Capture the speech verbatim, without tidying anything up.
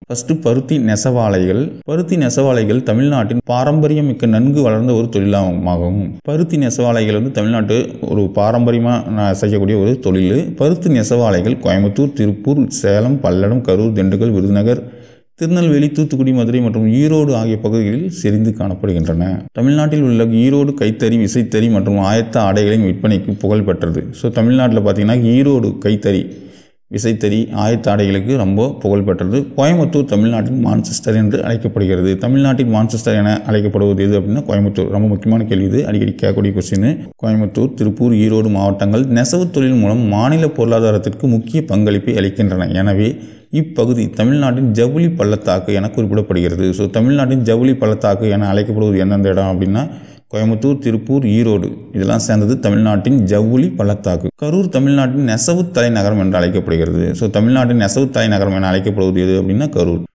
First பருத்தி நெசவாலைகள். பருத்தி நெசவாலைகள் தமிழ்நாட்டின் பாரம்பரியமிக்க நன்கு வளர்ந்த ஒரு தொழிலாகும். பருத்தி நெசவாலைகள் வந்து தமிழ்நாட்டு ஒரு பாரம்பரியமாக செய்யக்கூடிய ஒரு தொழில். பருத்தி நெசவாலைகள் கோயம்புத்தூர், திருப்பூர், சேலம், பல்லடம், கரூர், திண்டுக்கல், விருதுநகர், திருநெல்வேலி, தூத்துக்குடி, மதுரை மற்றும் ஈரோடு ஆகிய பகுதிகளில் செறிந்து காணப்படுகின்றன. தமிழ்நாட்டில் உள்ள ஈரோடு கைத்தறி, விசைத்தறி மற்றும் ஆயத்த ஆடைகளின் விற்பனைக்கு புகழ் பெற்றது. ஸோ தமிழ்நாட்டில் பார்த்தீங்கன்னா ஈரோடு கைத்தறி, விசைத்தறி, ஆயத்த ஆடைகளுக்கு ரொம்ப புகழ் பெற்றது. கோயம்புத்தூர் தமிழ்நாட்டின் மான்செஸ்டர் என்று அழைக்கப்படுகிறது. தமிழ்நாட்டின் மான்செஸ்டர் என அழைக்கப்படுவது எது அப்படின்னா கோயம்புத்தூர். ரொம்ப முக்கியமான கேள்வி இது, அடிக்கடி கேட்கக்கூடிய கொஸ்டின். கோயம்புத்தூர், திருப்பூர், ஈரோடு மாவட்டங்கள் நெசவு தொழில் மூலம் மாநில பொருளாதாரத்திற்கு முக்கிய பங்களிப்பை அளிக்கின்றன. எனவே இப்பகுதி தமிழ்நாட்டின் ஜவுளி பள்ளத்தாக்கு என குறிப்பிடப்படுகிறது. ஸோ தமிழ்நாட்டின் ஜவுளி பள்ளத்தாக்கு என அழைக்கப்படுவது எந்தெந்த இடம் அப்படின்னா கோயம்புத்தூர், திருப்பூர், ஈரோடு இதெல்லாம் சேர்ந்தது தமிழ்நாட்டின் ஜவுளி பள்ளத்தாக்கு. கரூர் தமிழ்நாட்டின் நெசவு தலைநகரம் என்று அழைக்கப்படுகிறது. ஸோ தமிழ்நாட்டின் நெசவு தலைநகரம் என அழைக்கப்படுவது எது அப்படின்னா கரூர்.